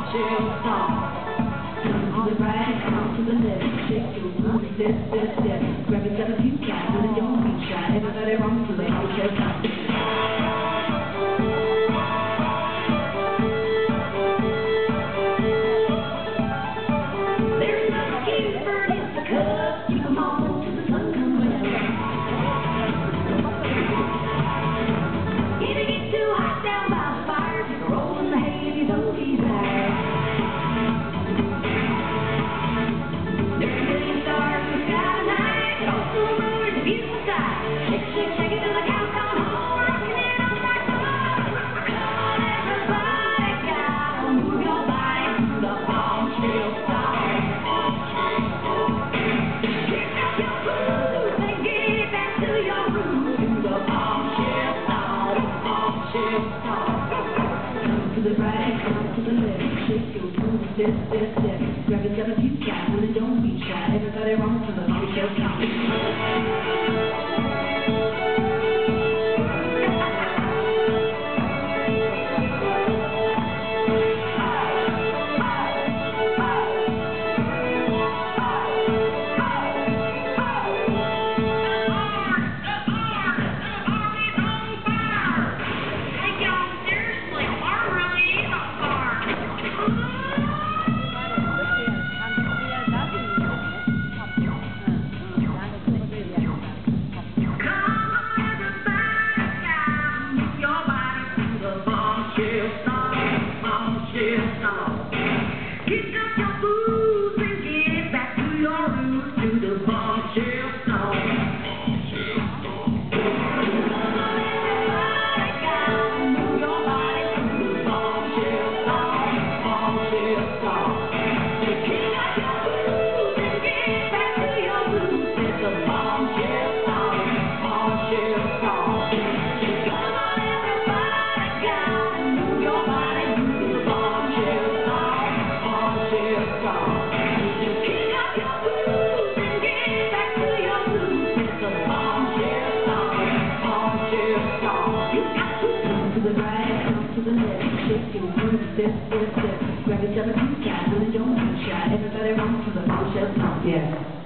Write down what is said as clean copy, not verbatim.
bombshell song. Turn to the right, come to the left, shake your booty, step, step, step. Grab yourself a few guys, and don't be shy. Everybody run to the bombshell song. To the right, come to the left, shake your booty, step, step, step. Grab yourself a few guys, and don't be shy. Everybody run to the bombshell song. Pick up your boots and get back to your roots, to the bombshell song. Everybody gotta move your body to the bombshell song, bombshell song. Pick up your boots and get back to your roots, it's the bombshell song, bombshell song. Come on, everybody gotta move your body to the bombshell song, bombshell song. Pick up your boots and get back to your roots, it's the bombshell song, bombshell song. You got to come to the right, come to the left, shake your booty, step, step, step. Grab yourself a few guys, and don't be shy. Everybody run to the bombshell song, yeah.